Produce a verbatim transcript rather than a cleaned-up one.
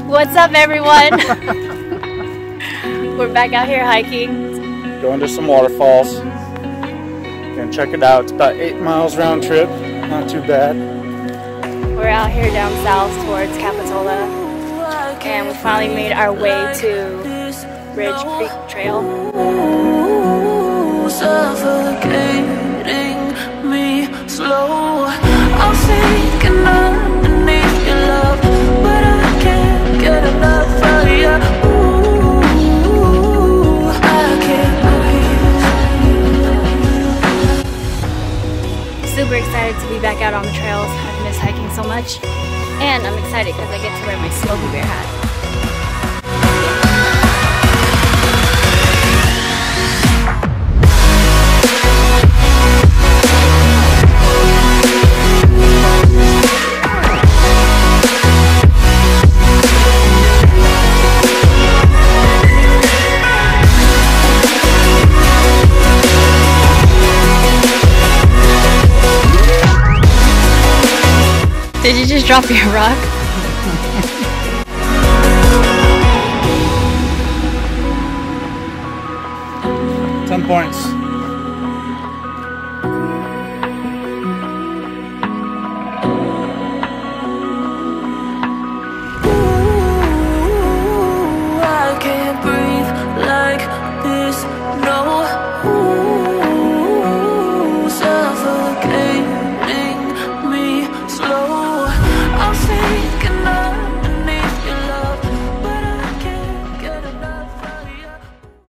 What's up, everyone? We're back out here hiking. Going to some waterfalls. And check it out. It's about eight miles round trip. Not too bad. We're out here down south towards Capitola, and we finally made our way to Ridge Creek Trail. Suffocating me slow. I'm sinking underneath your love, but I can't get enough of you. Ooh, I can't breathe. Super excited to be back out on the trails. I've missed hiking so much, and I'm excited because I get to wear my Smokey Bear hat. Did you just drop your rock? Ten points.